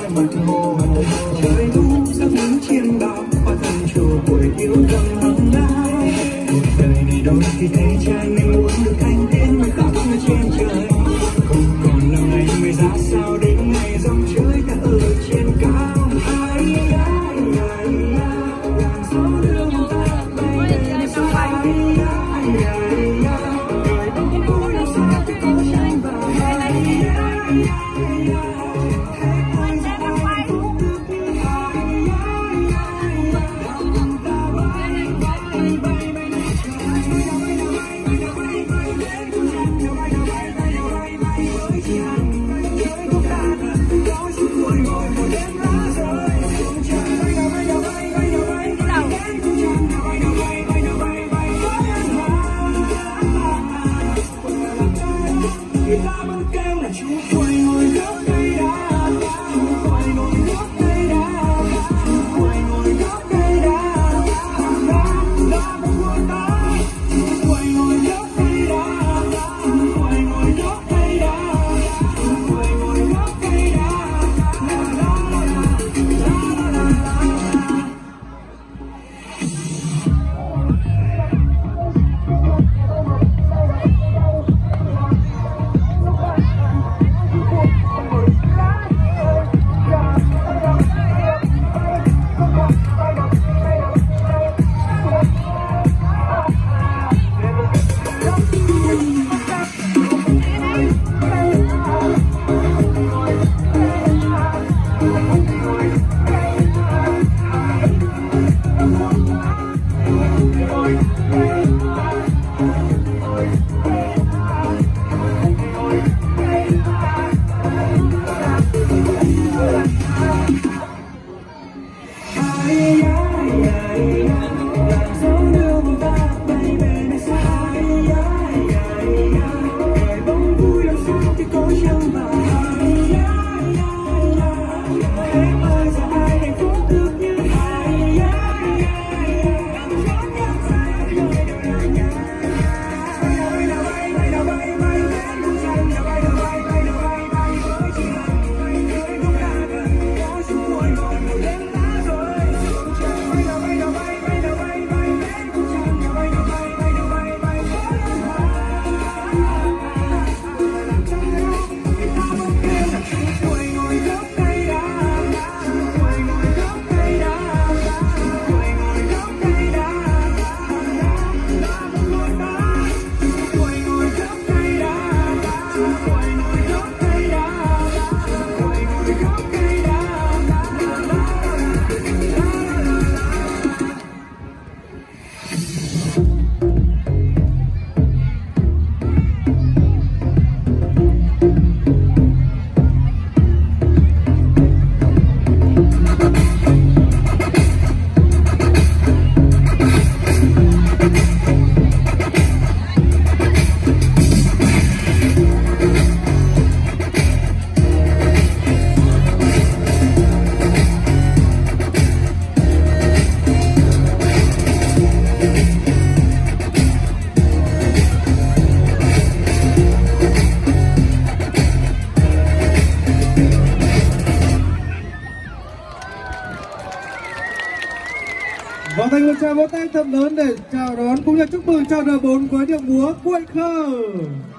mặt hồ trời thu giấc những chiên bao hoa thân chùa Cuội yêu thầm hằng đau. Cuộc đời này đôi khi thấy trai mình muốn được thanh tiến mà khắp nơi trên trời, không còn là ngày người ra sao đến ngày dòng chơi ta ở trên cao. Ai ai ai làm gió đưa người ta bay lên xa. Ai ai ai đời bóng vui đâu sao cái có tranh vào. Ai ai ai Và thành một tràng vỗ tay thật lớn để chào đón cũng như chúc mừng chào đời 4 với điệu múa Cuội khờ.